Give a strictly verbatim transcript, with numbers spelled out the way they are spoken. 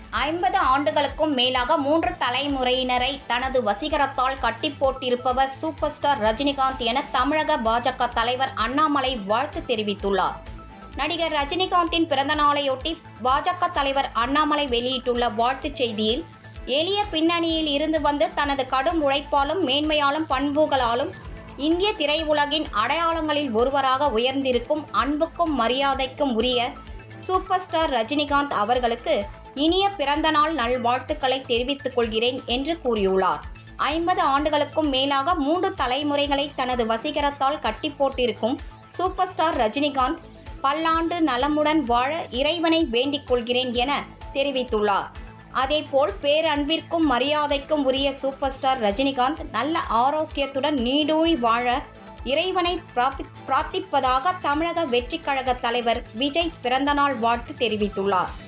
ஐம்பது ஆண்டுகளுக்கும் மேலாக மூன்று தலைமுறையினரை தனது வசீகரத்தால் கட்டி போட்டிருப்பவர் சூப்பர் ஸ்டார் ரஜினிகாந்த் என தமிழக பாஜக தலைவர் அண்ணாமலை வாழ்த்து தெரிவித்துள்ளார். நடிகர் ரஜினிகாந்தின் பிறந்த நாளையொட்டி பாஜக தலைவர் அண்ணாமலை வெளியிட்டுள்ள வாழ்த்துச் செய்தியில், எளிய பின்னணியில் இருந்து வந்து தனது கடும் உழைப்பாலும் மேன்மையாலும் பண்புகளாலும் இந்திய திரையுலகின் அடையாளங்களில் ஒருவராக உயர்ந்திருக்கும் அன்புக்கும் மரியாதைக்கும் உரிய சூப்பர் ஸ்டார் ரஜினிகாந்த் அவர்களுக்கு இனிய பிறந்தநாள் நல்வாழ்த்துக்களை தெரிவித்துக் கொள்கிறேன் என்று கூறியுள்ளார். ஐம்பது ஆண்டுகளுக்கும் மேலாக மூன்று தலைமுறைகளை தனது வசீகரத்தால் கட்டி போட்டிருக்கும் சூப்பர் ஸ்டார் ரஜினிகாந்த் பல்லாண்டு நலமுடன் வாழ இறைவனை வேண்டிக் கொள்கிறேன் என தெரிவித்துள்ளார். அதேபோல் பேரன்பிற்கும் மரியாதைக்கும் உரிய சூப்பர் ஸ்டார் ரஜினிகாந்த் நல்ல ஆரோக்கியத்துடன் நீடூழி வாழ இறைவனை பிரார்த்திப்பதாக தமிழக வெற்றிக் கழக தலைவர் விஜய் பிறந்தநாள் வாழ்த்து தெரிவித்துள்ளார்.